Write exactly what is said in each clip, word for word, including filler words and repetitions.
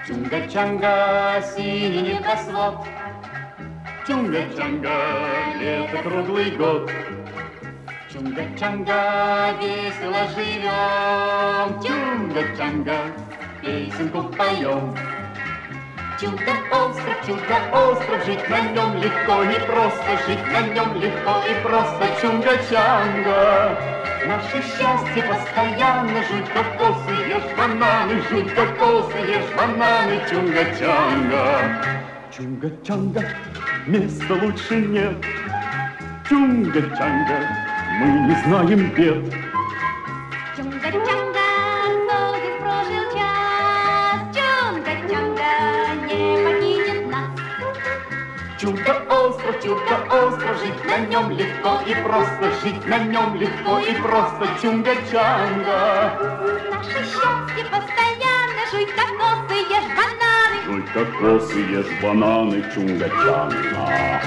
Чунга-чанга, синий небосвод, Чунга-чанга, лето круглый год. Чунга-чанга, весело живем, Чунга-чанга, песенку поем. Чудо-остров, чудо-остров, жить на нем легко и просто, жить на нем легко и просто, Чунга-чанга. Наше счастье постоянно, жуй кокосы, ешь бананы, жуй кокосы, ешь бананы, Чунга-чанга. Чунга-чанга, места лучше нет, Чунга-чанга, мы не знаем бед. Чунга-чанга, долгий прожил час, Чунга-чанга не покинет нас. Чудо-остров, чудо-остров, жить на нем легко и просто, жить на нем легко и просто, Чунга-чанга. Наше счастье постоянно, жуй кокосы, ешь бананы. Жуй кокосы, ешь бананы, Чунга-чанга.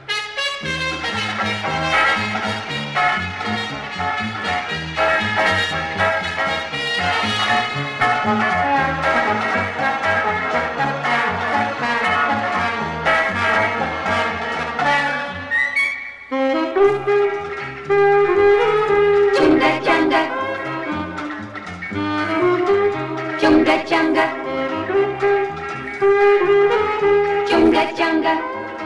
Чунга-чанга, Чунга-чанга, Чунга-чанга.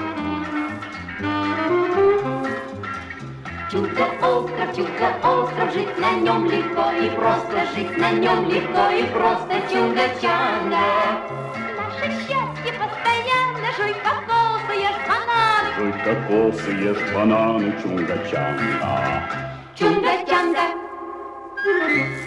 Чудо-остров, чудо-остров, жить на нем легко и просто, жить на нем легко и просто, Чунга-чанга. Наше счастье постоянно, жуй кокосы, ешь бананы. Жуй кокосы, ешь бананы, Чунга-чанга. Чунга-чанга.